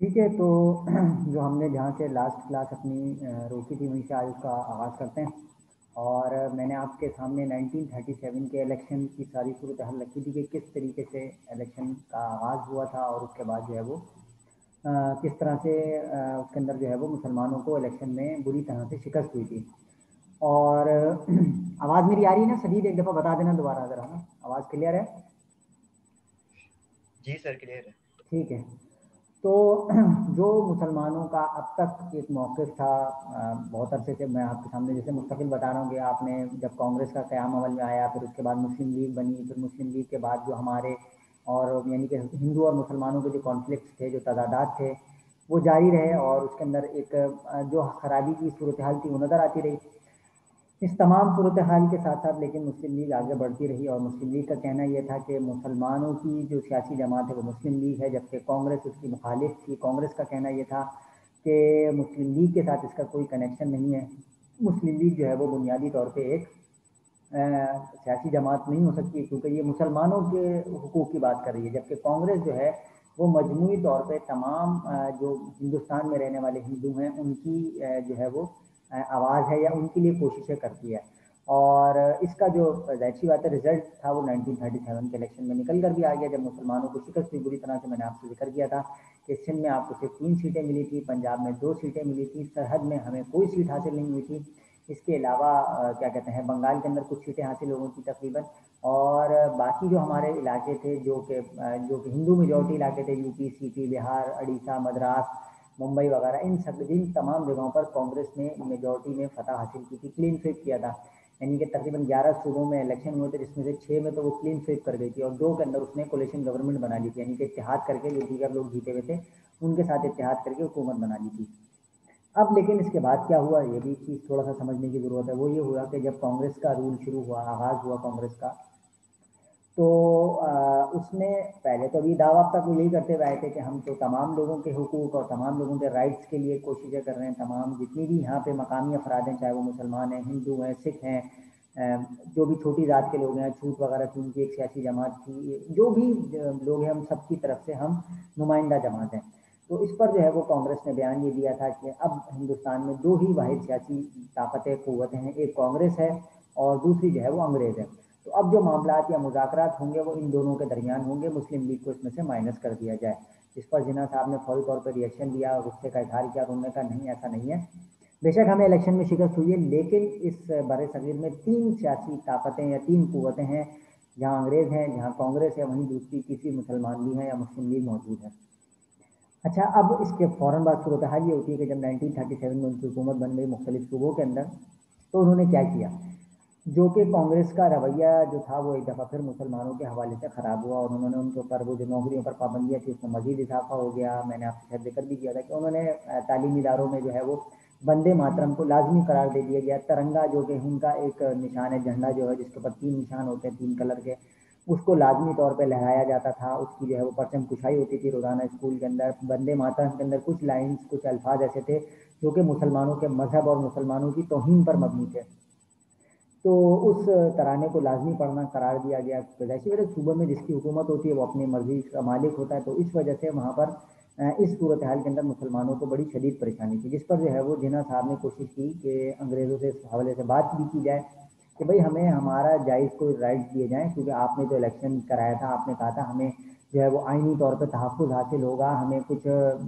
ٹھیک ہے تو جو ہم نے جہاں سے لاسٹ کلاس اپنی روکی تھی وہیں سے آج اس کا آغاز کرتے ہیں. اور میں نے آپ کے سامنے 1937 کے الیکشن کی ساری صورتحال رکھی تھی کہ کس طریقے سے الیکشن کا آغاز ہوا تھا اور اس کے بعد جو ہے وہ کس طرح سے اس کے اندر جو ہے وہ مسلمانوں کو الیکشن میں بری طرح سے شکست ہوئی تھی. اور آواز میری آ رہی ہے نا شدید؟ ایک دفعہ بتا دینا دوبارہ اگر ہم آواز کلیئر ہے. جی سر کلیئر ہے. ٹھیک ہے. تو جو مسلمانوں کا اب تک ایک موقف تھا بہت عرصے سے، میں آپ کے سامنے جیسے مستقل بتا رہا ہوں کہ آپ نے جب کانگریس کا قیام عمل میں آیا، پھر اس کے بعد مسلم لیگ بنی، پھر مسلم لیگ کے بعد جو ہمارے اور یعنی کہ ہندو اور مسلمانوں کے جو کانفلکٹس تھے، جو تضادات تھے، وہ جاری رہے اور اس کے اندر ایک جو خرابی کی صورتحال تھی وہ نظر آتی رہی. اس تمام صورتحال کے ساتھ ساتھ لیکن مسلم لیگ آگے بڑھتی رہی اور مسلم لیگ کا کہنا یہ تھا کہ مسلمانوں کی جو سیاسی جماعت ہے وہ مسلم لیگ ہے، جبکہ کانگریس اس کی مخالف تھی. کانگریس کا کہنا یہ تھا کہ مسلم لیگ کے ساتھ اس کا کوئی کنیکشن نہیں ہے. مسلم لیگ جو ہے وہ بنیادی طور پہ ایک سیاسی جماعت نہیں ہو سکتی کیونکہ یہ مسلمانوں کے حقوق کی بات کر رہی ہے، جبکہ کانگریس جو ہے وہ مجموعی طور پہ تمام جو ہندوستان میں رہنے والے ہندو ہیں ان کی جو ہے وہ آواز ہے یا ان کے لیے کوششیں کرتی ہے. اور اس کا جو ظاہر سی بات ہے رزلٹ تھا وہ 1937 کے الیکشن میں نکل کر بھی آ گیا، جب مسلمانوں کو شکست ہوئی بری طرح سے. میں نے آپ سے ذکر کیا تھا کہ سندھ میں آپ کو صرف 3 سیٹیں ملی تھی، پنجاب میں 2 سیٹیں ملی تھیں، سرحد میں ہمیں کوئی سیٹ حاصل نہیں ہوئی تھی. اس کے علاوہ کیا کہتے ہیں بنگال کے اندر کچھ سیٹیں حاصل ہو گئی تھیں تقریباً. اور باقی جو ہمارے علاقے تھے جو کہ ہندو میجورٹی علاقے تھے، U P, C P, Bihar, Orissa, Madras, Mumbai وغیرہ، ان تمام جگہوں پر کانگریس نے میجورٹی میں فتح حاصل کی تھی، کلین سویپ کیا تھا. یعنی کہ تقریباً 11 صوبوں میں الیکشن ہوئے تھے، جس میں سے 6 میں تو وہ کلین سویپ کر گئی تھی اور 2 کے اندر اس نے کولیشن گورنمنٹ بنا لی تھی، یعنی کہ اتحاد کر کے جو دیگر لوگ جیتے ہوئے تھے ان کے ساتھ اتحاد کر کے حکومت بنا لی تھی. اب لیکن اس کے بعد کیا ہوا یہ بھی چیز تھوڑا سا سمجھنے کی ضرورت ہے. وہ یہ ہوا کہ جب کانگریس کا رول شروع ہوا، آغاز ہوا کانگریس کا، تو اس میں پہلے تو ابھی دعویٰ تک وہ یہی کرتے ہوئے آئے تھے کہ ہم تو تمام لوگوں کے حقوق اور تمام لوگوں کے رائٹس کے لیے کوششیں کر رہے ہیں. تمام جتنی بھی یہاں پہ مقامی افراد ہیں، چاہے وہ مسلمان ہیں، ہندو ہیں، سکھ ہیں، جو بھی چھوٹی ذات کے لوگ ہیں، چھوٹ وغیرہ کی ان کی ایک سیاسی جماعت تھی، جو بھی لوگ ہیں ہم سب کی طرف سے ہم نمائندہ جماعت ہیں. تو اس پر جو ہے وہ کانگریس نے بیان یہ دیا تھا کہ اب ہندوستان میں 2 ہی واحد سیاسی طاقتیں، قوتیں ہیں، ایک کانگریس ہے اور دوسری جو ہے وہ انگریز ہے. تو اب جو معاملات یا مذاکرات ہوں گے وہ ان دونوں کے درمیان ہوں گے، مسلم لیگ کو اس میں سے مائنس کر دیا جائے. اس پر جناح صاحب نے فوری طور پر ریئیکشن دیا، غصے کا اظہار کیا اور انہوں نے کہا نہیں ایسا نہیں ہے. بے شک ہمیں الیکشن میں شکست ہوئی ہے، لیکن اس بر صغیر میں 3 سیاسی طاقتیں یا 3 قوتیں ہیں، جہاں انگریز ہیں، جہاں کانگریس ہے، وہیں دوسری تیسری مسلمان بھی ہیں یا مسلم لیگ موجود ہے. اچھا، اب اس کے فوراً بعد صورتحال یہ ہوتی ہے کہ جب 1937 میں ان کی حکومت بن گئی مختلف صوبوں کے اندر، تو انہوں نے کیا کیا، جو کہ کانگریس کا رویہ جو تھا وہ ایک دفعہ پھر مسلمانوں کے حوالے سے خراب ہوا اور انہوں نے ان کے اوپر وہ جو نوکریوں پر پابندیاں تھی اس میں مزید اضافہ ہو گیا. میں نے آپ سے شاید ذکر بھی کیا تھا کہ انہوں نے تعلیمی اداروں میں جو ہے وہ بندے ماترم کو لازمی قرار دے دیا گیا. ترنگا جو کہ ان کا ایک نشان ہے، جھنڈا جو ہے جس کے اوپر 3 نشان ہوتے ہیں 3 کلر کے، اس کو لازمی طور پہ لہرایا جاتا تھا. اس کی جو ہے وہ پرچم کشائی ہوتی تھی روزانہ اسکول کے اندر. بندے ماترم کے اندر کچھ لائنز، کچھ الفاظ ایسے تھے جو کہ مسلمانوں کے مذہب اور مسلمانوں کی توہین پر مبنی تھے. تو اس ترانے کو لازمی پڑھنا قرار دیا گیا. تو ایسی وجہ صوبے میں جس کی حکومت ہوتی ہے وہ اپنی مرضی کا مالک ہوتا ہے، تو اس وجہ سے وہاں پر اس صورتحال کے اندر مسلمانوں کو بڑی شدید پریشانی تھی، جس پر جو ہے وہ جناح صاحب نے کوشش کی کہ انگریزوں سے اس حوالے سے بات بھی کی جائے کہ بھئی ہمیں ہمارا جائز کوئی رائٹ دیے جائیں، کیونکہ آپ نے جو الیکشن کرایا تھا آپ نے کہا تھا ہمیں جو ہے وہ آئینی طور پہ تحفظ حاصل ہوگا، ہمیں کچھ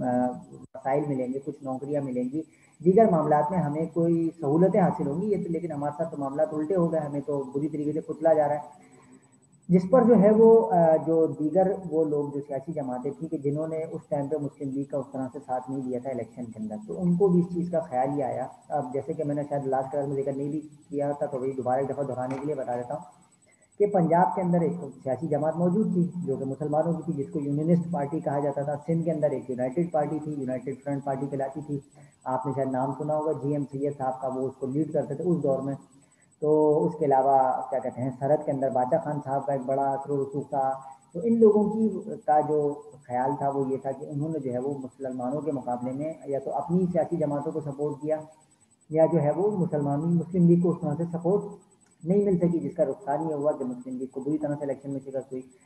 وسائل ملیں گے، کچھ نوکریاں ملیں گی، دیگر معاملات میں ہمیں کوئی سہولتیں حاصل ہوں گی. یہ تو لیکن ہمارے ساتھ تو معاملات الٹے ہو گئے، ہمیں تو بری طریقے سے کچلا جا رہا ہے. جس پر جو ہے وہ جو دیگر وہ لوگ جو سیاسی جماعتیں تھیں کہ جنہوں نے اس ٹائم پہ مسلم لیگ کا اس طرح سے ساتھ نہیں دیا تھا الیکشن کے اندر، تو ان کو بھی اس چیز کا خیال ہی آیا. اب جیسے کہ میں نے شاید لاسٹ کلاس میں ذکر نہیں بھی کیا تھا تو وہی دوبارہ ایک دفعہ دہرانے کے لیے بتا دیتا ہوں کہ پنجاب کے اندر ایک سیاسی جماعت موجود تھی جو کہ مسلمانوں کی تھی، جس کو یونینسٹ پارٹی کہا جاتا تھا. سندھ کے اندر ایک یونائٹڈ پارٹی تھی، یونائٹڈ فرنٹ پارٹی کہلاتی تھی. آپ نے شاید نام سنا ہوگا جی ایم سید صاحب کا، وہ اس کو لیڈ کرتے تھے اس دور میں. تو اس کے علاوہ کیا کہتے ہیں سرحد کے اندر باچا خان صاحب کا ایک بڑا اثر و رسوخ تھا. تو ان لوگوں کی کا جو خیال تھا وہ یہ تھا کہ انہوں نے جو ہے وہ مسلمانوں کے مقابلے میں یا تو اپنی سیاسی جماعتوں کو سپورٹ کیا یا جو ہے وہ مسلم لیگ کو اس طرح سے سپورٹ نہیں مل سکی، جس کا رخصان یہ ہوا کہ مسلم لیگ کو بری طرح سے الیکشن میں شکست ہوئی.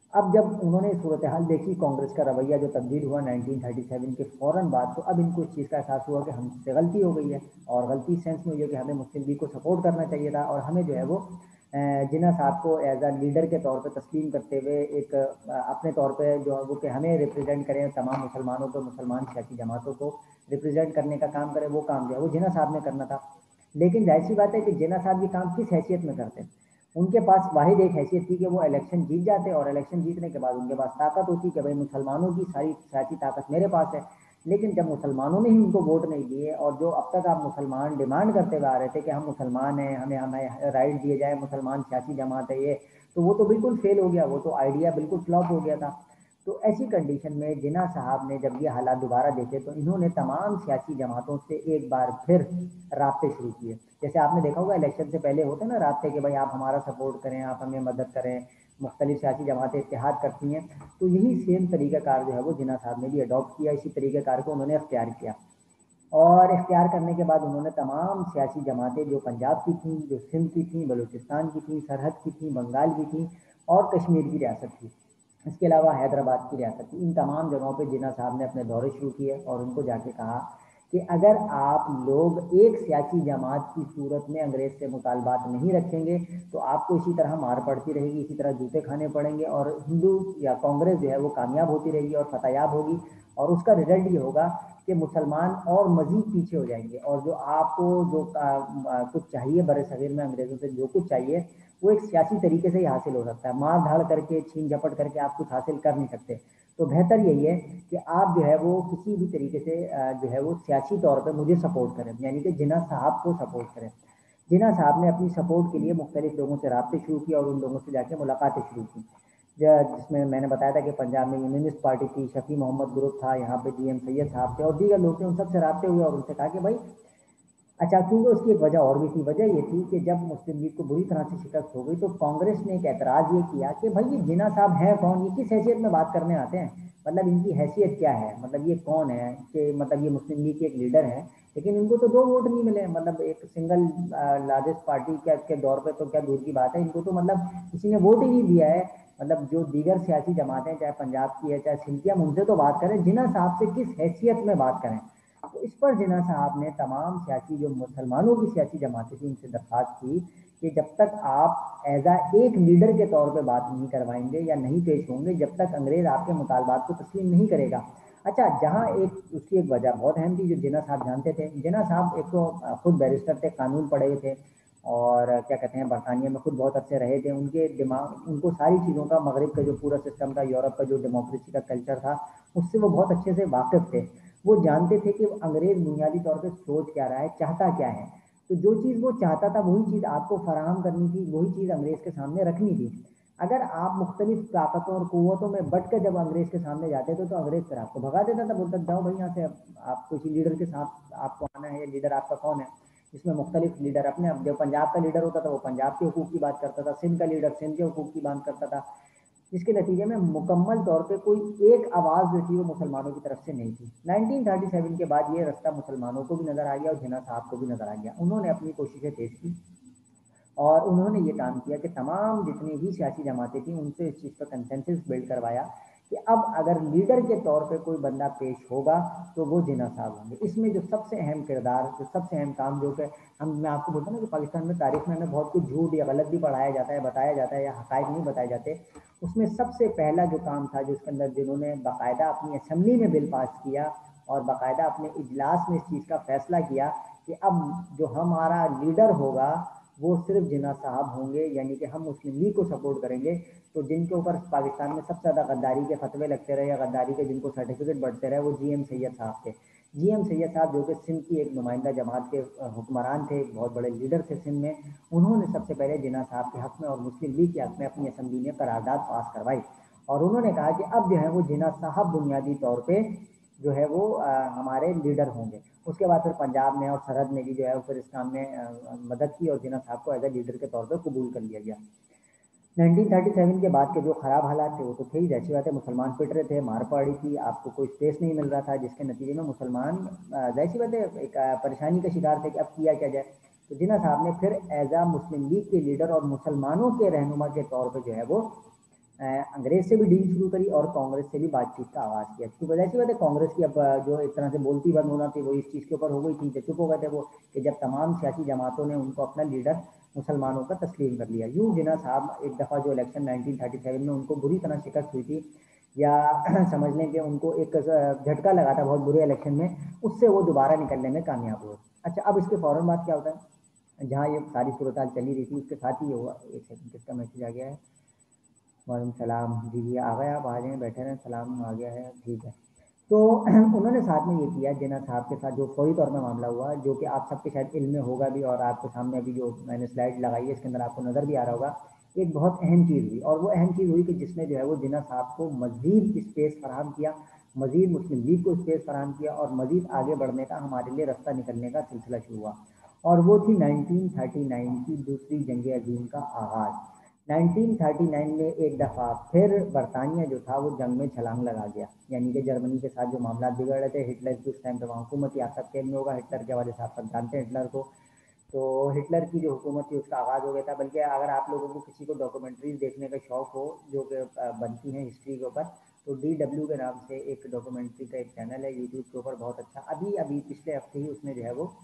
अब जब उन्होंने सूरत हाल देखी, कांग्रेस का रवैया जो तब्दील हुआ 1937 के फ़ौरन बाद, तो अब इनको इस चीज़ का एहसास हुआ कि हमसे गलती हो गई है, और गलती सेंस में हुई है कि हमें मुस्लिम लीग को सपोर्ट करना चाहिए था, और हमें जो है वो जिन्ना साहब को एज अ लीडर के तौर पे तस्लीम करते हुए एक अपने तौर पे जो है वो कि हमें रिप्रेजेंट करें, तमाम मुसलमानों को, मुसलमान सियासी जमातों को रिप्रेजेंट करने का काम करें, वो काम जो है वो जिन्ना साहब ने करना था। लेकिन जाहिर सी बात है कि जिन्ना साहब ये काम किस हैसियत में करते हैं? उनके पास वाहिद एक हैसियत थी कि वो इलेक्शन जीत जाते, और इलेक्शन जीतने के बाद उनके पास ताकत होती कि भाई मुसलमानों की सारी सियासी ताकत मेरे पास है। लेकिन जब मुसलमानों ने ही उनको वोट नहीं दिए, और जो अब तक आप मुसलमान डिमांड करते हुए आ रहे थे कि हम मुसलमान हैं, हमें हमें राइट दिए जाए, मुसलमान सियासी जमात है ये, तो वो तो बिल्कुल फेल हो गया, वो तो आइडिया बिल्कुल फ्लॉप हो गया था। तो ऐसी कंडीशन में जिन्ना साहब ने जब ये हालात दोबारा देखे, तो इन्होंने तमाम सियासी जमातों से एक बार फिर राब्ते शुरू किए। जैसे आपने देखा होगा इलेक्शन से पहले होते हैं ना राब्ते कि भाई आप हमारा सपोर्ट करें, आप हमें मदद करें, मुख्तलिफ सियासी जमातें इत्तेहाद करती हैं। तो यही सेम तरीक़ाकार जो है वो जिन्ना साहब ने भी अडॉप्ट किया, इसी तरीक़ाकार को उन्होंने अख्तियार किया। और इख्तियार करने के बाद उन्होंने तमाम सियासी जमातें जो पंजाब की थीं, जो सिंध की थीं, बलूचिस्तान की थीं, सरहद की थीं, बंगाल की थीं, और कश्मीर की रियासत थी, इसके अलावा हैदराबाद की रियासत थी, इन तमाम जगहों पे जिन्ना साहब ने अपने दौरे शुरू किए, और उनको जाके कहा कि अगर आप लोग एक सियासी जमात की सूरत में अंग्रेज़ से मुतालबात नहीं रखेंगे, तो आपको इसी तरह मार पड़ती रहेगी, इसी तरह जूते खाने पड़ेंगे, और हिंदू या कांग्रेस जो है वो कामयाब होती रहेगी और फतेयाब होगी, और उसका रिजल्ट ये होगा कि मुसलमान और मज़ीद पीछे हो जाएंगे, और जो आपको जो कुछ चाहिए बर सग़ीर में अंग्रेज़ों से जो कुछ चाहिए, वो एक सियासी तरीके से ही हासिल हो सकता है, मार धाड़ करके, छीन झपट करके आप कुछ हासिल कर नहीं सकते। तो बेहतर यही है कि आप जो है वो किसी भी तरीके से जो है वो सियासी तौर पे मुझे सपोर्ट करें, यानी कि जिन्ना साहब को सपोर्ट करें। जिन्ना साहब ने अपनी सपोर्ट के लिए मुख्तलिफ लोगों से राब्ते शुरू किए, और उन लोगों से जाके मुलाकातें शुरू की, जिसमें मैंने बताया था कि पंजाब में यूनियनिस्ट पार्टी थी, शफी मोहम्मद ग्रुप था, यहाँ पे जीएम सैयद साहब थे, और दीगर लोग थे, उन सबसे राब्ते हुए, और उनसे कहा कि भाई अच्छा, क्योंकि उसकी एक वजह और भी थी। वजह ये थी कि जब मुस्लिम लीग को बुरी तरह से शिकस्त हो गई, तो कांग्रेस ने एक ऐतराज़ ये किया कि भाई ये जिन्ना साहब हैं कौन, ये किस हैसियत में बात करने आते हैं, मतलब इनकी हैसियत क्या है, मतलब ये कौन है कि मतलब ये मुस्लिम लीग के एक लीडर हैं, लेकिन इनको तो 2 वोट नहीं मिले, मतलब एक सिंगल लार्जेस्ट पार्टी के दौर पर तो क्या दूर की बात है, इनको तो मतलब किसी ने वोट ही नहीं दिया है। मतलब जो दीगर सियासी जमातें, चाहे पंजाब की है, चाहे सिंध की, हम उनसे तो बात करें, जिन्ना साहब से किस हैसियत में बात करें। तो इस पर जिन्ना साहब ने तमाम सियासी जो मुसलमानों की सियासी जमातें थी उनसे दरख्वास्त की कि जब तक आप एज एक लीडर के तौर पे बात नहीं करवाएंगे या नहीं पेश होंगे, जब तक अंग्रेज़ आपके मुतालबात को तस्लीम नहीं करेगा। अच्छा, जहाँ एक उसकी एक वजह बहुत अहम थी जो जिन्ना साहब जानते थे। जिन्ना साहब एक तो खुद बैरिस्टर थे, कानून पढ़े हुए थे, और क्या कहते हैं बरतानिया में खुद बहुत अच्छे रहे थे, उनके दिमाग, उनको सारी चीज़ों का, मगरब का जो पूरा सिस्टम था, यूरोप का जो डेमोक्रेसी का कल्चर था, उससे वो बहुत अच्छे से वाकिफ़ थे। वो जानते थे कि अंग्रेज़ बुनियादी तौर पे सोच क्या रहा है, चाहता क्या है। तो जो चीज़ वो चाहता था वही चीज़ आपको फराहम करनी थी, वही चीज़ अंग्रेज़ के सामने रखनी थी। अगर आप मुख्तलिफ ताकतों और क़ुव्वतों में बट कर जब अंग्रेज़ के सामने जाते थे, तो अंग्रेज़ फिर आपको भगा देता था, बोलता जाओ भाई यहाँ से, आप किसी लीडर के साथ आपको आना है, लीडर आपका कौन है। इसमें मुख्तलिफ लीडर अपने, अब जब पंजाब का लीडर होता था वो पंजाब के हुकूक की बात करता था, सिंध का लीडर सिंध के हुकूक की बात करता था, जिसके नतीजे में मुकम्मल तौर पे कोई एक आवाज़ जो थी वो मुसलमानों की तरफ से नहीं थी। 1937 के बाद ये रास्ता मुसलमानों को भी नज़र आ गया और जिन्ना साहब को भी नज़र आ गया। उन्होंने अपनी कोशिशें तेज़ की, और उन्होंने ये काम किया कि तमाम जितनी भी सियासी जमातें थीं उनसे इस चीज़ पर कंसेंसस बिल्ड करवाया कि अब अगर लीडर के तौर पे कोई बंदा पेश होगा तो वो जिन्ना साहब होंगे। इसमें जो सबसे अहम किरदार, जो सबसे अहम काम, जो कि मैं आपको बोलता हूँ ना कि पाकिस्तान में तारीख में हमें बहुत कुछ झूठ या गलत भी पढ़ाया जाता है, बताया जाता है, या हक़ाइक़ नहीं बताए जाते। उसमें सबसे पहला जो काम था, जिसके अंदर जिन्होंने बाकायदा अपनी असम्बली में बिल पास किया और बाकायदा अपने इजलास में इस चीज़ का फैसला किया कि अब जो हमारा लीडर होगा वो सिर्फ जिन्ना साहब होंगे, यानी कि हम मुस्लिम लीग को सपोर्ट करेंगे। तो जिनके ऊपर पाकिस्तान में सबसे ज़्यादा गद्दारी के फतवे लगते रहे या गद्दारी के जिनको सर्टिफिकेट बढ़ते रहे, वो जीएम सैयद साहब थे। जीएम सैयद साहब जो कि सिंध की एक नुमाइंदा जमात के हुक्मरान थे, एक बहुत बड़े लीडर थे सिंध में, उन्होंने सबसे पहले जिन्ना साहब के हक़ में और मुस्लिम लीग के हक़ में अपनी असम्बली में करारदाद पास करवाई, और उन्होंने कहा कि अब जो है वो जिन्ना साहब बुनियादी तौर पर जो है वो हमारे लीडर होंगे। उसके बाद फिर पंजाब में और सरहद में भी जो है फिर इस काम में मदद की, और जिन्ना साहब को एज ए लीडर के तौर पर कबूल कर लिया गया। 1937 के बाद के जो ख़राब हालात थे वो तो थे ही, जैसी बात है, मुसलमान पिट रहे थे, मार पड़ी थी, आपको कोई स्पेस नहीं मिल रहा था, जिसके नतीजे में मुसलमान जैसी बात है एक परेशानी का शिकार थे कि अब किया क्या जाए। तो जिन्ना साहब ने फिर एज आ मुस्लिम लीग के लीडर और मुसलमानों के रहनुमा के तौर पर जो है वो अंग्रेज से भी डील शुरू करी और कांग्रेस से भी बातचीत का आगाज किया। तो वजह सी बात है, कांग्रेस की अब जो एक तरह से बोलती बंद होना थी वो इस चीज़ के ऊपर हो गई थी, जब चुप हो गए थे वो, कि जब तमाम सियासी जमातों ने उनको अपना लीडर मुसलमानों का तस्लीम कर लिया। यूँ जिन्ना साहब एक दफ़ा जो इलेक्शन 1937 में उनको बुरी तरह शिकस्त हुई थी, या समझ लें कि उनको एक झटका लगा था बहुत बुरे इलेक्शन में, उससे वो दोबारा निकलने में कामयाब हुए। अच्छा, अब इसके फ़ौरन बाद क्या होता है, जहाँ ये सारी सूरत हाल चली रही थी उसके साथ ही ये हुआ। एक सेकंड, किसका मैसेज आ गया है? वालेकुम सलाम जी, जी आ गए, आप आ जाएँ, बैठे रहें, सलाम आ गया है, ठीक है। तो उन्होंने साथ में ये किया, जिन्ना साहब के साथ जो फौरी तौर में मामला हुआ, जो कि आप सबके शायद इल्म में होगा भी, और आपके सामने अभी जो मैंने स्लाइड लगाई है इसके अंदर आपको नज़र भी आ रहा होगा। एक बहुत अहम चीज़ हुई, और वो अहम चीज़ हुई कि जिसने जो है वो जिन्ना साहब को मज़ीद स्पेस फराहम किया, मज़ीद मुस्लिम लीग को स्पेस फराहम किया, और मज़ीद आगे बढ़ने का हमारे लिए रास्ता निकलने का सिलसिला शुरू हुआ। और वो थी 1939 की दूसरी जंग अजीम का आगाज़। 1939 में एक दफ़ा फिर बरतानिया जो था वो जंग में छलांग लगा गया, यानी कि जर्मनी के साथ जो मामला बिगड़ रहे थे, हिटलर की उस टाइम पर वहाँ हुकूमत थी, आप सब खेल में होगा हिटलर के हवाले से, आप सब जानते हैं हिटलर को। तो हिटलर की जो हुकूमत थी उसका आगाज़ हो गया था। बल्कि अगर आप लोगों को किसी को डॉक्यूमेंट्रीज देखने का शौक़ हो जो कि बनती हैं हिस्ट्री के ऊपर, तो DW के नाम से एक डॉक्यूमेंट्री का एक चैनल है यूट्यूब के ऊपर, बहुत अच्छा, अभी अभी पिछले हफ्ते ही उसने जो है वो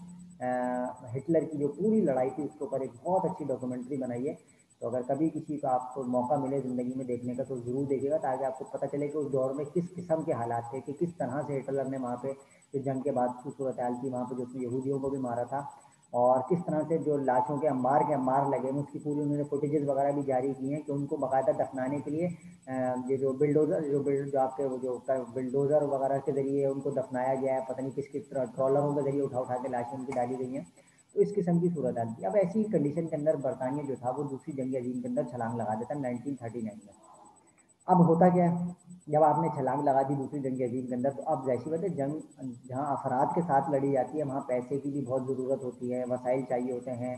हिटलर की जो पूरी लड़ाई थी उसके ऊपर एक बहुत अच्छी डॉक्यूमेंट्री बनाई है। तो अगर कभी किसी को आपको मौका मिले ज़िंदगी में देखने का तो ज़रूर देखिएगा, ताकि आपको पता चले कि उस दौर में किस किस्म के हालात थे, कि किस तरह से हिटलर ने वहाँ पे जो जंग के बाद की सूरत हाल थी, वहाँ पे जो उसने यहूदियों को भी मारा था, और किस तरह से जो लाशों के अंबार लगे हैं उसकी पूरी उन्होंने फुटेजेस वगैरह भी जारी की हैं, कि उनको बाकायदा दफनाने के लिए ये जो जो आपके वो जो बिल्डोज़र वगैरह के ज़रिए उनको दफनाया गया है, पता नहीं किस किस ट्रॉलरों के ज़रिए उठा उठा के लाशें उनकी डाली गई हैं। तो इस किस्म की सूरत हाल थी। अब ऐसी कंडीशन के अंदर बरतानिया जो था वो दूसरी जंग अजीम के अंदर छलांग लगा देता 1939 में। अब होता क्या है, जब आपने छलांग लगा दी दूसरी जंग अजीम के अंदर, तो अब ज़ाहिर सी बात है, जंग जहाँ अफराद के साथ लड़ी जाती है वहाँ पैसे की भी बहुत ज़रूरत होती है, वसाइल चाहिए होते हैं।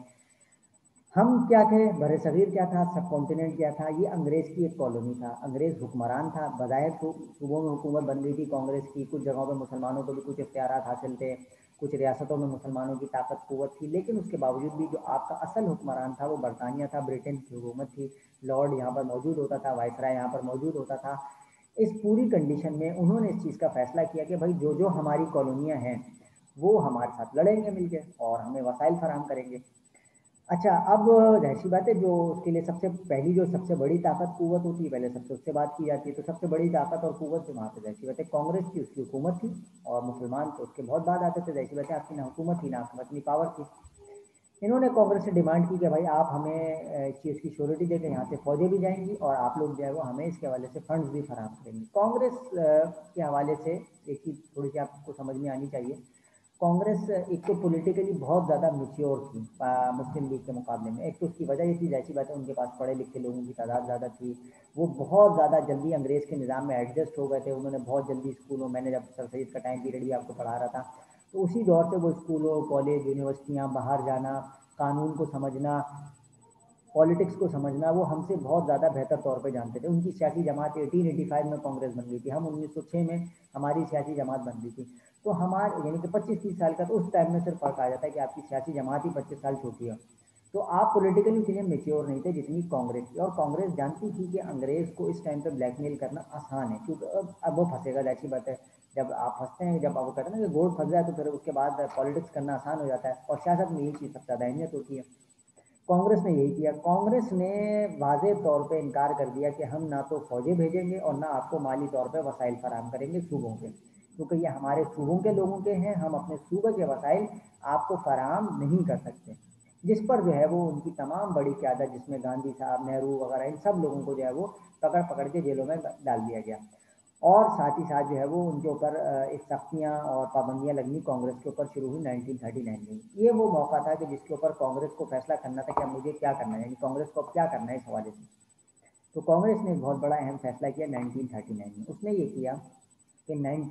हम क्या थे, बड़े सग़ीर क्या था, सब कॉन्टिनेंट क्या था, ये अंग्रेज़ की एक कॉलोनी था, अंग्रेज़ हुक्मरान था, बज़ाहिर सूबों में हुकूमत बन गई थी कांग्रेस की, कुछ जगहों पे मुसलमानों को भी कुछ इख्तियारात हासिल थे, कुछ रियासतों में मुसलमानों की ताकत क़ुव्वत थी, लेकिन उसके बावजूद भी जो आपका असल हुक्मरान था वो बरतानिया था, ब्रिटेन की हुकूमत थी, लॉर्ड यहाँ पर मौजूद होता था, वाइसराय यहाँ पर मौजूद होता था। इस पूरी कंडीशन में उन्होंने इस चीज़ का फ़ैसला किया कि भाई जो जो हमारी कॉलोनियाँ हैं वो हमारे साथ लड़ेंगे मिलके और हमें वसाइल फराहम करेंगे। अच्छा, अब ज़ाहिर-सी बात है, जो उसके लिए सबसे पहली जो सबसे बड़ी ताकत क़ुव्वत होती है, पहले सबसे उससे बात की जाती है, तो सबसे बड़ी ताकत और क़ुव्वत जो वहाँ पे ज़ाहिर-सी बात है कांग्रेस की, उसकी हुकूमत थी, और मुसलमान तो उसके बहुत बाद आते थे, ज़ाहिर-सी बात है आपकी ना हुकूमत थी, ना आपके पास इतनी पावर थी। इन्होंने कांग्रेस से डिमांड की कि भाई आप हमें इस चीज़ की श्योरिटी दें कि यहाँ से फ़ौजें भी जाएँगी और आप लोग जो है वो हमें इसके हवाले से फंड्स भी फराहम करेंगे। कांग्रेस के हवाले से एक चीज़ थोड़ी-सी आपको समझ में आनी चाहिए। कांग्रेस एक तो पॉलिटिकली बहुत ज़्यादा मैच्योर थी मुस्लिम लीग के मुकाबले में। एक तो उसकी वजह ये थी, ज़ाहिर-सी बात है, उनके पास पढ़े-लिखे लोगों की तादाद ज़्यादा थी। वो बहुत ज़्यादा जल्दी अंग्रेज़ के निज़ाम में एडजस्ट हो गए थे। उन्होंने बहुत जल्दी स्कूलों, मैंने जब सर सैयद का टाइम पीरियड भी आपको पढ़ा रहा था, तो उसी दौर से वो स्कूलों, कॉलेज, यूनिवर्सिटियाँ, बाहर जाना, कानून को समझना, पॉलिटिक्स को समझना, वो हमसे बहुत ज़्यादा बेहतर तौर पे जानते थे। उनकी सियासी जमात 1885 में कांग्रेस बन गई थी, हम 1906 में हमारी सियासी जमात बन रही थी। तो हमारे यानी कि 25-30 साल का तो उस टाइम में सिर्फ फ़र्क आ जाता है कि आपकी सियासी जमात ही 25 साल छोटी है। तो आप पॉलिटिकली इतने मैच्योर नहीं थे जितनी कांग्रेस थी, और कांग्रेस जानती थी कि अंग्रेज़ को इस टाइम पे ब्लैकमेल करना आसान है, क्योंकि अब वो फँसेगा, ज़ाहिर-सी बात है। जब आप फँसते हैं, जब आप वो कहते हैं ना कि गोट फँस जाए तो फिर उसके बाद पॉलिटिक्स करना आसान हो जाता है, और सियासत में यही चीज़ सबसे ज़्यादा अहमियत होती है। कांग्रेस ने यही किया। कांग्रेस ने वाज़ेह तौर पे इनकार कर दिया कि हम ना तो फ़ौजें भेजेंगे और ना आपको माली तौर पे वसाइल फराहम करेंगे सूबों के, क्योंकि ये हमारे सूबों के लोगों के हैं, हम अपने सूबे के वसाइल आपको फराहम नहीं कर सकते। जिस पर जो है वो उनकी तमाम बड़ी क़यादत, जिसमें गांधी साहब, नेहरू वगैरह, इन सब लोगों को जो है वो पकड़-पकड़ के जेलों में डाल दिया गया। और साथ ही साथ जो है वो उनके ऊपर एक सख्तियाँ और पाबंदियाँ लगनी कांग्रेस के ऊपर शुरू हुई 1939 में। ये वो मौका था कि जिसके ऊपर कांग्रेस को फैसला करना था कि अब मुझे क्या करना है, यानी कांग्रेस को अब क्या करना है इस हवाले से। तो कांग्रेस ने एक बहुत बड़ा अहम फैसला किया 1939 में। उसने ये किया कि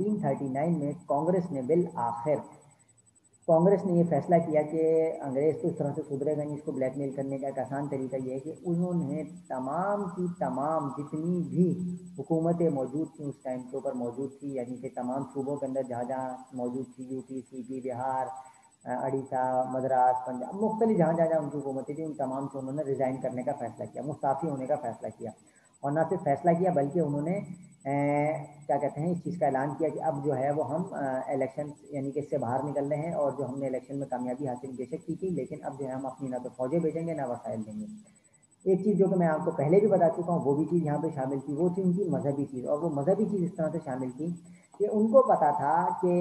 1939 में कांग्रेस ने बिल आखिर कांग्रेस ने ये फैसला किया कि अंग्रेज़ तो इस तरह से सुधरेगा नहीं, इसको ब्लैकमेल करने का एक आसान तरीका ये है कि उन्होंने तमाम की तमाम जितनी भी हुकूमतें मौजूद थीं उस टाइम के ऊपर मौजूद थी, यानी कि तमाम सूबों के अंदर जहाँ-जहाँ मौजूद थी, यूपी, सीपी, बिहार, उड़ीसा, मद्रास, पंजाब, मुख्तलिफ जहाँ-जहाँ उनकी हुकूमतें थी, उन तमाम से उन्होंने रिज़ाइन करने का फ़ैसला किया, मुस्ताफ़ी होने का फ़ैसला किया। اور نہ صرف فیصلہ کیا بلکہ انہوں نے کیا کہتے ہیں اس چیز کا اعلان کیا کہ اب جو ہے وہ ہم الیکشن یعنی کہ اس سے باہر نکل رہے ہیں، اور جو ہم نے الیکشن میں کامیابی حاصل بے شک کی تھی لیکن اب جو ہے ہم اپنی نہ تو فوجیں بھیجیں گے نہ وسائل دیں گے۔ ایک چیز جو کہ میں آپ کو پہلے بھی بتا چکا ہوں وہ بھی چیز یہاں پہ شامل تھی، وہ تھی ان کی مذہبی چیز، اور وہ مذہبی چیز اس طرح سے شامل تھی کہ ان کو پتا تھا کہ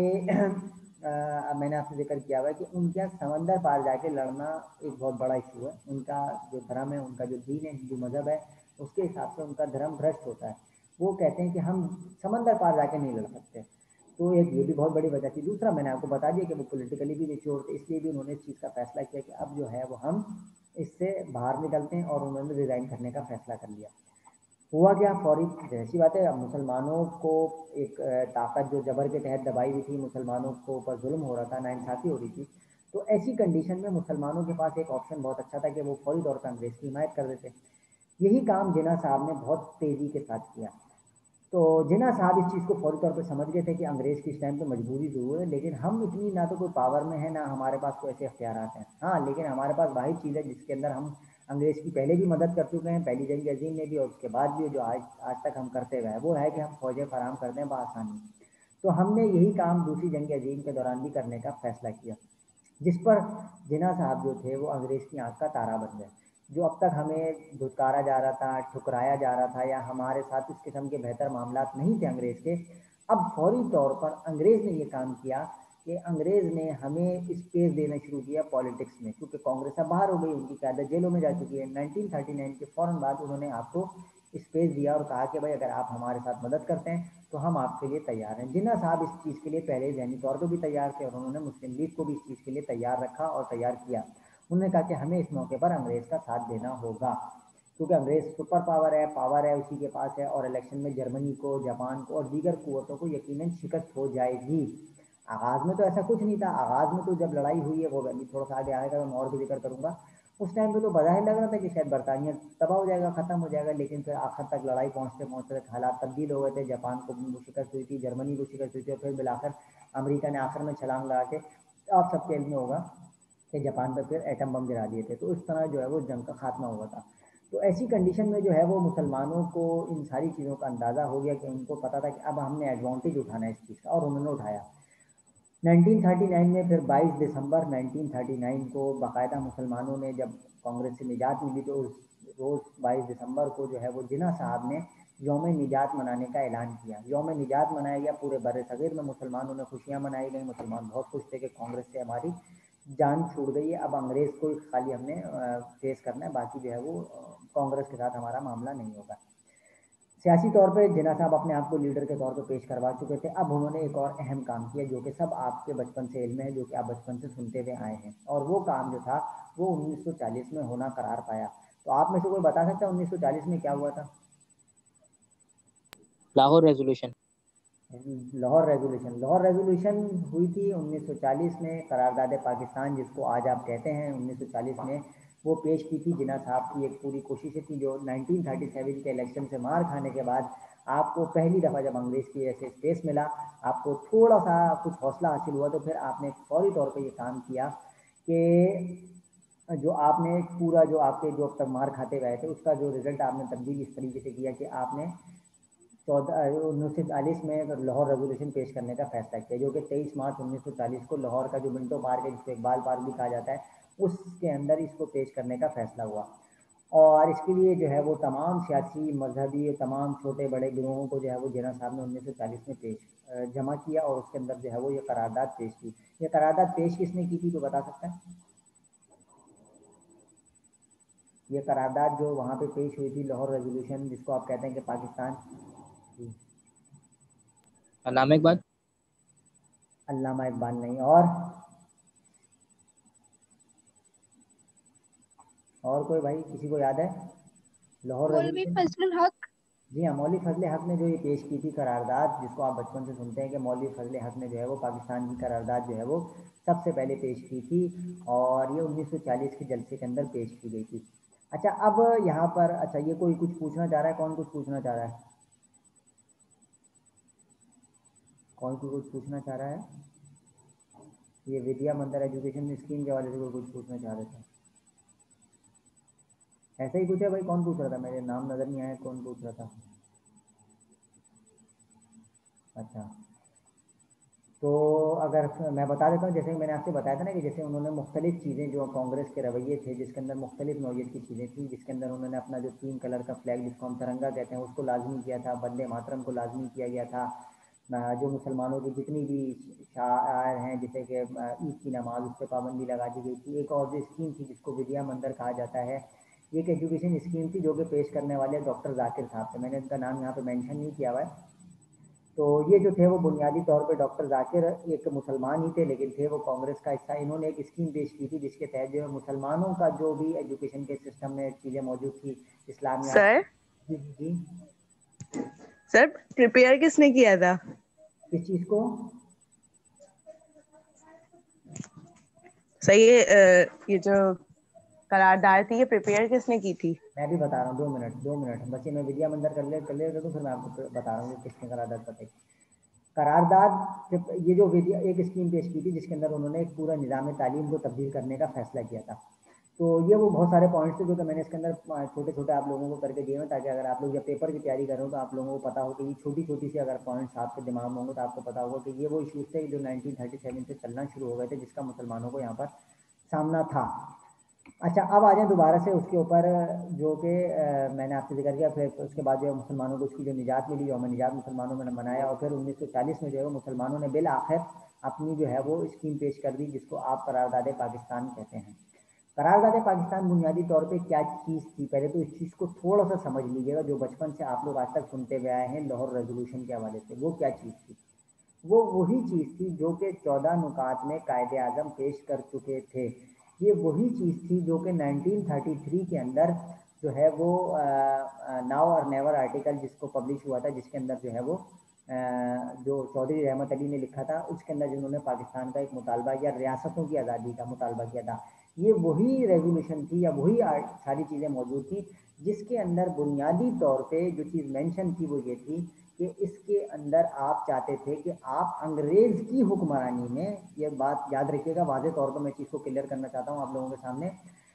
میں نے آپ سے ذکر کیا ہوا ہے کہ ان کا سمندر پار جا کے لڑنا ایک بہت بڑا ایشو ہے، ان کا جو دھرم ہے، ان کا جو دین ہے، ہندو مذہب ہے، اس کے حساب سے ان کا دھرم بھرشٹ ہوتا ہے، وہ کہتے ہیں کہ ہم سمندر پار جا کے نہیں لڑ سکتے۔ تو ایک یہ بھی بہت بڑی وجہ تھی۔ دوسرا میں نے آپ کو بتا دیا کہ وہ پولیٹیکلی بھی میچور تھے، اس لیے بھی انہوں نے اس چیز کا فیصلہ کیا کہ اب جو ہے وہ ہم اس سے باہر نکلتے ہیں، اور انہوں نے ریزائن کرنے کا فیصلہ کر لیا۔ ہوا کیا، فوری ایسی بات ہے، اب مسلمانوں کو ایک طاقت جو جبر کے تحت دبائی ہوئی تھی، مسلمانوں کو اوپر ظلم ہو رہا تھا، ناانصافی ہو رہی تھی، تو ایسی کنڈیشن میں مسلمانوں کے پاس ایک آپشن بہت اچھا تھا کہ وہ فوری طور پر انگریز کی حمایت کر دیتے۔ یہی کام جناح صاحب نے بہت تیزی کے ساتھ کیا۔ تو جناح صاحب اس چیز کو فوری طور پہ سمجھ گئے تھے کہ انگریز کی اس ٹائم پہ مجبوری ضرور ہے، لیکن ہم اتنی نہ تو کوئی پاور میں ہے، نہ ہمارے پاس کوئی ایسے اختیارات ہیں، ہاں لیکن ہمارے پاس واحد چیز ہے جس کے اندر ہم انگریز کی پہلے بھی مدد کر چکے ہیں، پہلی جنگ عظیم میں بھی، اور اس کے بعد بھی جو آج تک ہم کرتے ہوئے ہیں وہ ہے کہ ہم فوجیں فراہم کر دیں بآسانی۔ تو ہم نے یہی کام دوسری جنگ عظیم کے دوران بھی کرنے کا فیصلہ کیا، جس پر جناح صاحب جو تھے وہ انگریز کی آنکھ کا تارا بن گئے۔ جو اب تک ہمیں دھتکارا جا رہا تھا، ٹھکرایا جا رہا تھا، یا ہمارے ساتھ اس قسم کے بہتر معاملات نہیں تھے انگریز کے، اب فوری طور پر انگریز نے یہ کام کیا کہ انگریز نے ہمیں اسپیس دینا شروع کیا پالیٹکس میں، کیونکہ کانگریس اب باہر ہو گئی، ان کی قیادت جیلوں میں جا چکی ہے۔ 1939 کے فوراً بعد انہوں نے آپ کو اسپیس دیا اور کہا کہ بھائی اگر آپ ہمارے ساتھ مدد کرتے ہیں تو ہم آپ کے لیے تیار ہیں۔ جناح صاحب اس چیز کے لیے پہلے ذہنی طور پہ بھی تیار تھے، اور انہوں نے مسلم لیگ کو بھی اس چیز کے لیے تیار رکھا اور تیار کیا۔ انہوں نے کہا کہ ہمیں اس موقع پر انگریز کا ساتھ دینا ہوگا، کیونکہ انگریز سپر پاور ہے اسی کے پاس ہے، اور الیکشن میں جرمنی کو، جاپان کو اور دیگر قوتوں کو یقیناً شکست ہو جائے گی۔ آغاز میں تو ایسا کچھ نہیں تھا، آغاز میں تو جب لڑائی ہوئی ہے، وہ تھوڑا سا آگے آئے گا تو میں اور بھی ذکر کروں گا، اس ٹائم پہ تو بظاہر لگ رہا تھا کہ شاید برطانیہ تباہ ہو جائے گا، ختم ہو جائے گا، لیکن پھر آخر تک لڑائی پہنچتے پہنچتے حالات تبدیل ہو گئے تھے، جاپان کو شکست ہوئی تھی، جرمنی کو شکست ہوئی تھی، اور پھر بالآخر امریکہ نے آخر میں چھلانگ لگا کے، آپ سب کے علم میں ہوگا کہ جاپان پہ پھر ایٹم بم گرا دیے تھے، تو اس طرح جو ہے وہ جنگ کا خاتمہ ہوا تھا۔ تو ایسی کنڈیشن میں جو ہے وہ مسلمانوں کو ان ساری چیزوں کا اندازہ ہو گیا کہ ان کو پتا تھا کہ اب ہم نے ایڈوانٹیج اٹھانا ہے اس چیز کا، اور انہوں نے اٹھایا۔ 1939 میں پھر 22 دسمبر 1939 کو باقاعدہ مسلمانوں نے جب کانگریس سے نجات ملی تو اس روز 22 دسمبر کو جو ہے وہ جناح صاحب نے یوم نجات منانے کا اعلان کیا۔ یوم نجات منایا گیا، پورے بر صغیر میں مسلمانوں نے خوشیاں منائی گئیں، مسلمان بہت خوش تھے کہ کانگریس سے ہماری جان چھوٹ گئی ہے، اب انگریز کو خالی ہم نے فیس کرنا ہے، باقی جو ہے وہ کانگریس کے ساتھ ہمارا معاملہ نہیں ہوگا۔ سیاسی طور پہ جناح صاحب اپنے آپ کو لیڈر کے طور پہ پیش کروا چکے تھے، اب انہوں نے ایک اور اہم کام کیا جو کہ سب آپ کے بچپن سے علم ہے، جو کہ آپ بچپن سے سنتے ہوئے آئے ہیں، اور وہ کام جو تھا وہ 1940 میں ہونا قرار پایا۔ تو آپ میں سے کوئی بتا سکتا ہے 1940 میں کیا ہوا تھا؟ لاہور ریزولوشن۔ لاہور ریزولوشن ہوئی تھی 1940 میں، قرارداد پاکستان جس کو آج آپ کہتے ہیں، 1940 میں وہ پیش کی تھی۔ جناح صاحب کی ایک پوری کوشش تھی جو 1937 کے الیکشن سے مار کھانے کے بعد آپ کو پہلی دفعہ جب انگریز کی ایسے اسپیس ملا، آپ کو تھوڑا سا کچھ حوصلہ حاصل ہوا، تو پھر آپ نے فوری طور پہ یہ کام کیا کہ جو آپ نے پورا جو آپ کے جو اب تک مار کھاتے گئے تھے اس کا جو رزلٹ آپ نے تبدیل اس طریقے سے کیا کہ آپ نے 1940 میں لاہور ریزولوشن پیش کرنے کا فیصلہ کیا، جو کہ 23 مارچ 1940 کو لاہور کا جو منٹو پارک ہے جس کو اقبال پارک بھی کہا جاتا ہے، اس کے اندر اس کو پیش کرنے کا فیصلہ ہوا۔ اور اس کے لیے جو ہے وہ تمام سیاسی، مذہبی، تمام چھوٹے بڑے گروہوں کو جو ہے وہ جناح صاحب نے 1940 میں جمع کیا، اور اس کے اندر جو ہے وہ یہ قرارداد پیش کی۔ یہ قرارداد پیش کس نے کی تھی تو بتا سکتا ہے؟ یہ قرارداد جو وہاں پہ پیش ہوئی تھی، لاہور ریزولوشن جس کو آپ کہتے ہیں کہ پاکستان، علامہ اقبال۔ علامہ اقبال نہیں، اور کوئی بھائی کسی کو یاد ہے لاہور مولوی ریزولوشن؟ فضل الحق۔ جی ہاں، مولوی فضل حق نے جو یہ پیش کی تھی قرارداد، جس کو آپ بچپن سے سنتے ہیں کہ مولوی فضل حق نے جو ہے وہ پاکستان کی قرارداد جو ہے وہ سب سے پہلے پیش کی تھی، اور یہ 1940 کے جلسے کے اندر پیش کی گئی تھی۔ اچھا اب یہاں پر یہ کوئی کچھ پوچھنا چاہ رہا ہے؟ کون کچھ پوچھنا چاہ رہا ہے؟ کون کچھ پوچھنا چاہ رہا ہے؟ یہ ودیا مندر ایجوکیشن اسکیم کے حوالے سے کوئی کچھ پوچھنا چاہ رہے تھے؟ ऐसा ही पूछा भाई, कौन पूछ रहा था? मेरे नाम नजर नहीं आया, कौन पूछ रहा था? अच्छा, तो अगर मैं बता देता हूँ, जैसे मैंने आपसे बताया था ना कि जैसे उन्होंने मुख्तलिफ चीज़ें जो कांग्रेस के रवैये थे, जिसके अंदर मुख्तलिफ नौयत की चीज़ें थी, जिसके अंदर उन्होंने अपना जो 3 कलर का फ्लैग जिसको हम तिरंगा कहते हैं उसको लाजमी किया था, वंदे मातरम को लाजमी किया गया था। जो मुसलमानों की जितनी भी शायर हैं, जैसे कि ईद की नमाज, उस पर पाबंदी लगा दी गई थी। एक और जो स्कीम थी जिसको विद्या मंदिर कहा जाता है, ये एक एजुकेशन स्कीम थी जो कि पेश करने वाले डॉक्टर जाकिर साहब थे। मैंने उनका नाम यहाँ पे मेंशन नहीं किया हुआ है। तो ये जो थे वो बुनियादी तौर पे डॉक्टर जाकिर एक मुसलमान ही थे, लेकिन थे वो कांग्रेस का हिस्सा। इन्होंने एक स्कीम पेश की थी जिसके तहत जो है मुसलमानों का जो भी एजुकेशन के सिस्टम में चीज़ें मौजूद थी, इस्लामियात। सर जी जी जी। सर प्रिपेयर किसने किया था? किस चीज़ को? सही है, ये जो करारदाद थी ये प्रिपेयर किसने की थी? मैं भी बता रहा हूँ, 2 मिनट 2 मिनट बच्चे, मैं विद्या मंदिर कर ले तो फिर मैं आपको बता रहा हूँ कि किसने करारदाद बताई। करारदाद, ये जो विद्या एक स्कीम पेश की थी जिसके अंदर उन्होंने एक पूरा निज़ाम तालीम को तब्दील करने का फैसला किया था। तो ये वो बहुत सारे पॉइंट्स थे जो कि मैंने इसके अंदर छोटे छोटे आप लोगों को करके दिए हैं, ताकि अगर आप लोग जब पेपर की तैयारी कर रहे हो तो आप लोगों को पता हो कि ये छोटी छोटी सी अगर पॉइंट्स आपके दिमाग में होंगे तो आपको पता होगा कि ये वो इशूज़ थे जो 1937 से चलना शुरू हो गए थे, जिसका मुसलमानों को यहाँ पर सामना था। अच्छा, अब आ जाएँ दोबारा से उसके ऊपर, जो कि मैंने आपसे जिक्र किया। फिर उसके बाद जो है मुसलमानों को उसकी जो निजात मिली, यौम निजात मुसलमानों ने मनाया, और फिर 1940 में जो है वो मुसलमानों ने बिल आखिर अपनी जो है वो स्कीम पेश कर दी, जिसको आप करारदाद पाकिस्तान कहते हैं। करारदाद पाकिस्तान बुनियादी तौर पे क्या चीज़ थी, पहले तो इस चीज़ को थोड़ा सा समझ लीजिएगा, जो बचपन से आप लोग आज तक सुनते हुए आए हैं लाहौर रेजोल्यूशन के हवाले से। वो क्या चीज़ थी? वो वही चीज़ थी जो कि 14 नुकात में कायदे आज़म पेश कर चुके थे। ये वही चीज़ थी जो कि 1933 के अंदर जो है वो नाउ और नेवर आर्टिकल जिसको पब्लिश हुआ था, जिसके अंदर जो है वो जो चौधरी रहमत अली ने लिखा था, उसके अंदर जिन्होंने पाकिस्तान का एक मुतालबा या रियासतों की आज़ादी का मुतालबा किया था। ये वही रेजोल्यूशन थी या वही सारी चीज़ें मौजूद थी, जिसके अंदर बुनियादी तौर पे जो चीज़ मेंशन थी वो ये थी कि इसके अंदर आप चाहते थे कि आप अंग्रेज़ की हुक्मरानी में, ये बात याद रखिएगा, वाज़े तौर पर मैं चीज़ को क्लियर करना चाहता हूँ आप लोगों के सामने,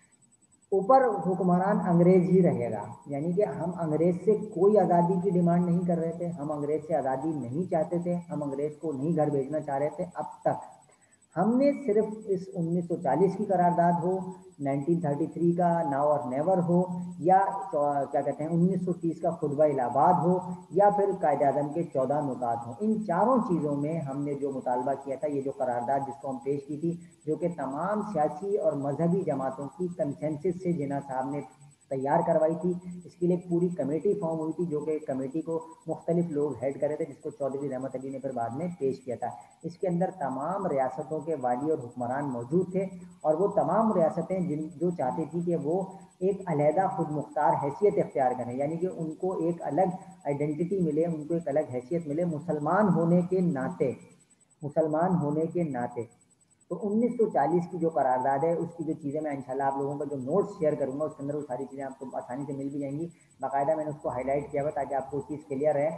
ऊपर हुक्मरान अंग्रेज़ ही रहेगा। यानी कि हम अंग्रेज़ से कोई आज़ादी की डिमांड नहीं कर रहे थे, हम अंग्रेज़ से आज़ादी नहीं चाहते थे, हम अंग्रेज़ को नहीं घर भेजना चाह रहे थे अब तक। हमने सिर्फ इस 1940 की करारदाद हो, 1933 का नाउ और नेवर हो, या क्या कहते हैं 1930 का खुतबा इलाहाबाद हो, या फिर कायदे आज़म के 14 नुकात हो, इन चारों चीज़ों में हमने जो मुतालबा किया था, ये जो करारदाद जिसको हम पेश की थी, जो कि तमाम सियासी और मजहबी जमातों की कंसेंसस से जिन्ना साहब ने तैयार करवाई थी। इसके लिए पूरी कमेटी फॉर्म हुई थी, जो कि कमेटी को मुख्तलिफ लोग हेड करे थे, जिसको चौधरी रहमत अली ने फिर बाद में पेश किया था। इसके अंदर तमाम रियासतों के वाली और हुक्मरान मौजूद थे, और वो तमाम रियासतें जो चाहती थी कि वो एक अलहदा खुद मुख्तार हैसियत इख्तियार करें, यानी कि उनको एक अलग आइडेंटिटी मिले, उनको एक अलग हैसियत मिले मुसलमान होने के नाते, मुसलमान होने के नाते। तो 1940 की जो करारदाद है, उसकी जो चीज़ें मैं इंशाल्लाह आप लोगों का जो नोट्स शेयर करूंगा, उसके अंदर वो सारी चीज़ें आपको आसानी से मिल भी जाएंगी। बाकायदा मैंने उसको हाईलाइट किया हुआ ताकि आपको वो चीज़ क्लियर है।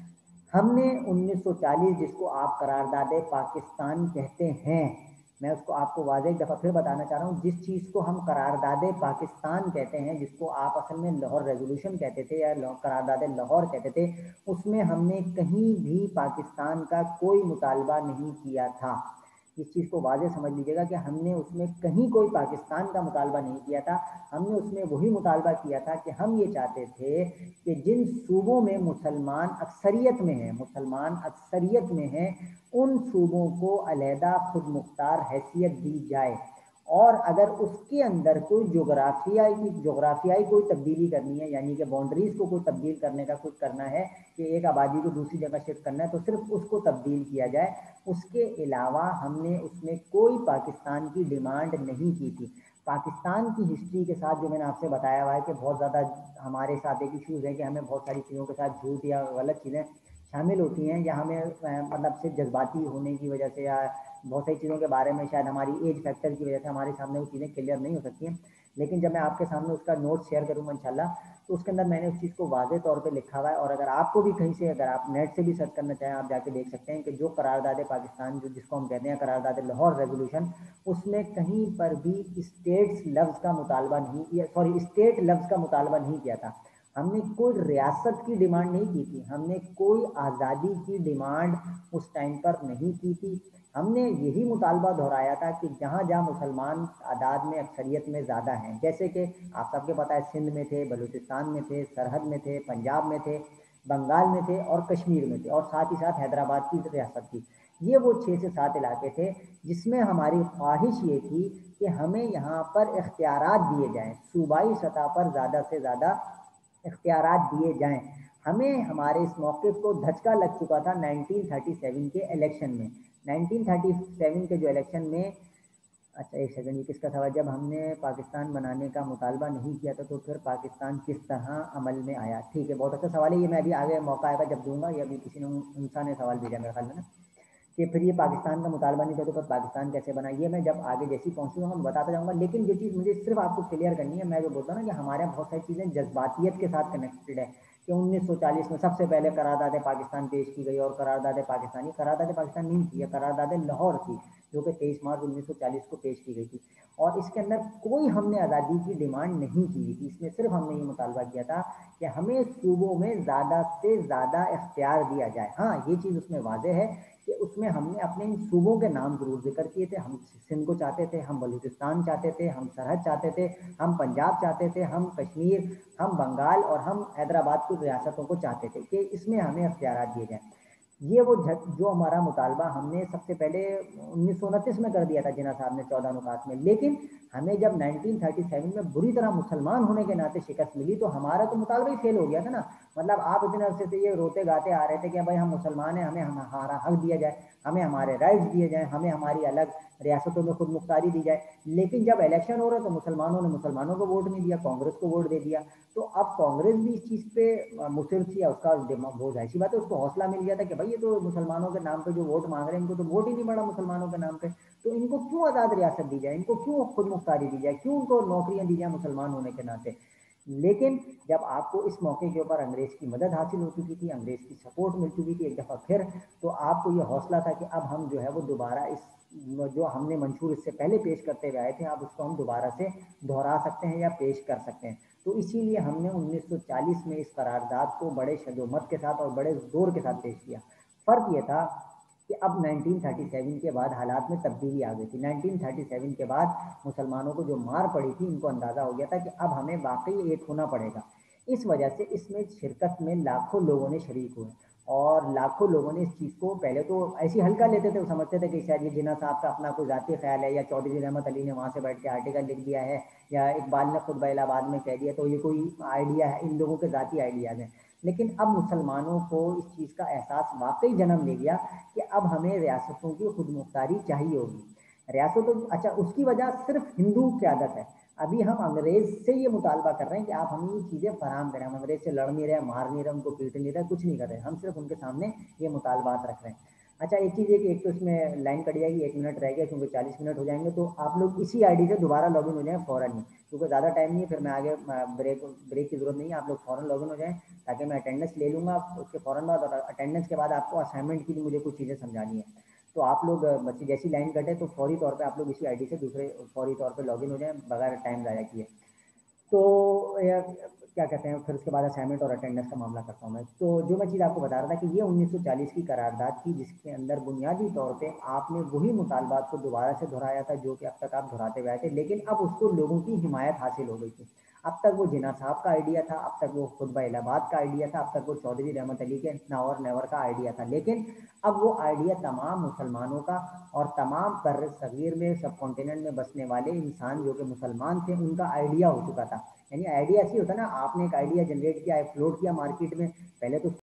हमने 1940 जिसको आप करारदाद पाकिस्तान कहते हैं, मैं उसको आपको वाज़ेह एक दफ़ा फिर बताना चाह रहा हूँ, जिस चीज़ को हम करारदाद पाकिस्तान कहते हैं, जिसको आप असल में लाहौर रेजोल्यूशन कहते थे या करारदाद लाहौर कहते थे, उसमें हमने कहीं भी पाकिस्तान का कोई मुतालबा नहीं किया था। इस चीज़ को वाज़ेह समझ लीजिएगा कि हमने उसमें कहीं कोई पाकिस्तान का मुतालबा नहीं किया था। हमने उसमें वही मुतालबा किया था कि हम ये चाहते थे कि जिन सूबों में मुसलमान अक्सरियत में हैं, मुसलमान अक्सरियत में हैं, उन सूबों को अलहदा खुद मुख्तार हैसियत दी जाए, और अगर उसके अंदर कोई जोग्राफियाई कोई तब्दीली करनी है, यानी कि बाउंड्रीज़ को कोई तब्दील करने का कुछ करना है कि एक आबादी को दूसरी जगह शिफ्ट करना है, तो सिर्फ उसको तब्दील किया जाए। उसके अलावा हमने उसमें कोई पाकिस्तान की डिमांड नहीं की थी। पाकिस्तान की हिस्ट्री के साथ जो मैंने आपसे बताया हुआ है कि बहुत ज़्यादा हमारे साथ एक इश्यूज़ है कि हमें बहुत सारी चीज़ों के साथ झूठ या गलत चीज़ें शामिल होती हैं, या हमें मतलब सिर्फ जज्बाती होने की वजह से या बहुत सारी चीज़ों के बारे में शायद हमारी एज फैक्टर की वजह से हमारे सामने वो चीज़ें क्लियर नहीं हो सकती हैं। लेकिन जब मैं आपके सामने उसका नोट शेयर करूँगा इंशाल्लाह, تو اس کے اندر میں نے اس چیز کو واضح طور پہ لکھا ہوا ہے، اور اگر آپ کو بھی کہیں سے، اگر آپ نیٹ سے بھی سرچ کرنا چاہیں آپ جا کے دیکھ سکتے ہیں کہ جو قرارداد پاکستان جس کو ہم کہتے ہیں قرارداد لاہور ریزولوشن، اس میں کہیں پر بھی اسٹیٹ لفظ کا مطالبہ نہیں کیا تھا. ہم نے کوئی ریاست کی ڈیمانڈ نہیں کی تھی، ہم نے کوئی آزادی کی ڈیمانڈ اس ٹائم پر نہیں کی تھی. ہم نے یہی مطالبہ دہرایا تھا کہ جہاں جہاں مسلمان تعداد میں اکثریت میں زیادہ ہیں، جیسے کہ آپ سب کے پتہ ہے سندھ میں تھے، بلوچستان میں تھے، سرحد میں تھے، پنجاب میں تھے، بنگال میں تھے اور کشمیر میں تھے، اور ساتھ ہی ساتھ حیدرآباد کی ریاست تھی. یہ وہ 6 سے 7 علاقے تھے جس میں ہماری خواہش یہ تھی کہ ہمیں یہاں پر اختیارات دیے جائیں، صوبائی سطح پر زیادہ سے زیادہ اختیارات دیے جائیں. ہمیں ہمارے اس موقف کو دھچکا لگ چکا تھا 1937 کے الیکشن میں. 1937 کے جو الیکشن میں، اچھا ایک سیکنڈ، یہ کس کا سوال، جب ہم نے پاکستان بنانے کا مطالبہ نہیں کیا تھا تو پھر پاکستان کس طرح عمل میں آیا؟ ٹھیک ہے، بہت اچھا سوال ہے یہ، میں ابھی آگے موقع آئے گا جب دوں گا. یہ ابھی کسی نے انسان نے سوال بھیجا میرے خیال میں نا، کہ پھر یہ پاکستان کا مطالبہ نہیں تھا تو پھر پاکستان کیسے بنا. یہ میں جب آگے جیسی پہنچوں گا میں بتاتا جاؤں گا. لیکن یہ چیز مجھے صرف آپ کو کلیئر کرنی ہے. میں جو بولتا ہوں نا کہ ہمارے یہاں بہت ساری چیزیں جذباتیت کے ساتھ کنیکٹڈ ہے، کہ 1940 میں سب سے پہلے قرارداد پاکستان پیش کی گئی، اور قرارداد پاکستان نہیں تھی، یہ قرارداد لاہور تھی جو کہ 23 مارچ 1940 کو پیش کی گئی تھی. اور اس کے اندر کوئی ہم نے آزادی کی ڈیمانڈ نہیں کی تھی. اس میں صرف ہم نے یہ مطالبہ کیا تھا کہ ہمیں صوبوں میں زیادہ سے زیادہ اختیار دیا جائے. ہاں یہ چیز اس میں واضح ہے کہ اس میں ہم نے اپنے ان صوبوں کے نام ضرور ذکر کیے تھے. ہم سندھ کو چاہتے تھے، ہم بلوچستان چاہتے تھے، ہم سرحد چاہتے تھے، ہم پنجاب چاہتے تھے، ہم کشمیر، ہم بنگال اور ہم حیدرآباد کی ریاستوں کو چاہتے تھے کہ اس میں ہمیں اختیارات دیے جائیں. یہ وہ جو ہمارا مطالبہ ہم نے سب سے پہلے 1929 میں کر دیا تھا جناح صاحب نے 14 نکات میں. لیکن ہمیں جب 1937 میں بری طرح مسلمان ہونے کے ناطے شکست ملی تو ہمارا تو مطالبہ ہی فیل ہو گیا تھا نا. مطلب آپ اتنے عرصے سے یہ روتے گاتے آ رہے تھے کہ بھائی ہم مسلمان ہیں، ہمیں ہمارا حق دیا جائے، ہمیں ہمارے رائٹس دیے جائیں، ہمیں ہماری الگ ریاستوں میں خود مختاری دی جائے. لیکن جب الیکشن ہو رہا تو مسلمانوں نے مسلمانوں کو ووٹ نہیں دیا، کانگریس کو ووٹ دے دیا. تو اب کانگریس بھی اس چیز پہ مصر تھی، اس کا وہ ظاہر سی بات ہے اس کو حوصلہ مل گیا تھا کہ بھائی یہ تو مسلمانوں کے نام پہ جو ووٹ مانگ رہے ہیں ان کو تو ووٹ ہی نہیں ملا مسلمانوں کے نام پہ، تو ان کو کیوں آزاد ریاست دی جائے، ان کو کیوں خود مختاری دی جائے، کیوں ان کو نوکریاں دی جائیں مسلمان ہونے کے ناطے. لیکن جب آپ کو اس موقع کے اوپر انگریز کی مدد حاصل ہو چکی تھی، انگریز کی سپورٹ مل چکی تھی ایک دفعہ پھر، تو آپ کو یہ حوصلہ تھا کہ اب ہم جو ہے وہ دوبارہ اس جو ہم نے منشور اس سے پہلے پیش کرتے ہوئے آئے تھے اب اس کو ہم دوبارہ سے دہرا سکتے ہیں یا پیش کر سکتے ہیں. تو اسی لیے ہم نے 1940 میں اس قرارداد کو بڑے شجومت کے ساتھ اور بڑے زور کے ساتھ پیش کیا. فرق یہ تھا کہ اب 1937 کے بعد حالات میں تبدیلی آ گئی تھی. 1937 کے بعد مسلمانوں کو جو مار پڑی تھی ان کو اندازہ ہو گیا تھا کہ اب ہمیں واقعی ایک ہونا پڑے گا. اس وجہ سے اس میں شرکت میں لاکھوں لوگوں نے شریک ہوئے، اور لاکھوں لوگوں نے اس چیز کو پہلے تو ایسی ہلکا لیتے تھے، وہ سمجھتے تھے کہ شاید یہ جناح صاحب کا اپنا کوئی ذاتی خیال ہے، یا چودھری رحمت علی نے وہاں سے بیٹھ کے آرٹیکل لکھ دیا ہے، یا اقبال نے خود الہ آباد میں کہہ دیا تو یہ کوئی آئیڈیا ہے، ان لوگوں کے ذاتی آئیڈیاز ہیں. لیکن اب مسلمانوں کو اس چیز کا احساس واقعی جنم لے گیا کہ اب ہمیں ریاستوں کی خود مختاری چاہیے ہوگی. ریاستوں اچھا اس کی وجہ صرف ہندو قیادت ہے. ابھی ہم انگریز سے یہ مطالبہ کر رہے ہیں کہ آپ ہمیں یہ چیزیں فراہم کریں. ہم انگریز سے لڑ نہیں رہے، مار نہیں رہے، ان کو پیٹ نہیں رہے، کچھ نہیں کر رہے، ہم صرف ان کے سامنے یہ مطالبات رکھ رہے ہیں. اچھا ایک چیز ہے کہ ایک تو اس میں لائن کٹ جائے گی، 1 منٹ رہ گیا کیونکہ 40 منٹ ہو جائیں گے، تو آپ لوگ اسی آئی ڈی سے دوبارہ لاگ ان ہو جائیں فوراً ہی، کیونکہ زیادہ ٹائم نہیں ہے، پھر میں آگے بریک کی ضرورت نہیں ہے. آپ لوگ فوراً لاگ ان ہو جائیں تاکہ میں اٹینڈنس لے لوں گا اس کے فوراً بعد، اور اٹینڈنس کے بعد آپ کو اسائنمنٹ کی بھی مجھے کچھ چیزیں سمجھانی ہے. تو آپ لوگ جیسی لائن کٹے تو فوری طور پہ آپ لوگ اسی آئی ڈی سے دوسرے فوری طور پہ لاگ ان ہو جائیں بغیر ٹائم ضائع کیے. تو کیا کہتے ہیں، پھر اس کے بعد اسائنمنٹ اور اٹینڈنس کا معاملہ کرتا ہوں میں. تو جو میں چیز آپ کو بتا رہا تھا کہ یہ 1940 کی قرارداد تھی جس کے اندر بنیادی طور پہ آپ نے وہی مطالبات کو دوبارہ سے دہرایا تھا جو کہ اب تک آپ دہراتے ہوئے آئے تھے، لیکن اب اس کو لوگوں کی حمایت حاصل ہو گئی تھی. اب تک وہ جناح صاحب کا آئیڈیا تھا، اب تک وہ خطبہ الہ آباد کا آئیڈیا تھا، اب تک وہ چودھری رحمت علی کے ناور نیور کا آئیڈیا تھا، لیکن اب وہ آئیڈیا تمام مسلمانوں کا اور تمام بر صغیر میں سب کانٹیننٹ میں بسنے والے انسان جو کہ مسلمان تھے ان کا آئیڈیا ہو چکا تھا. یعنی آئیڈیا ایسی ہوتا ہے نا، آپ نے ایک آئیڈیا جنریٹ کیا ہے، فلوٹ کیا مارکیٹ میں، پہلے تو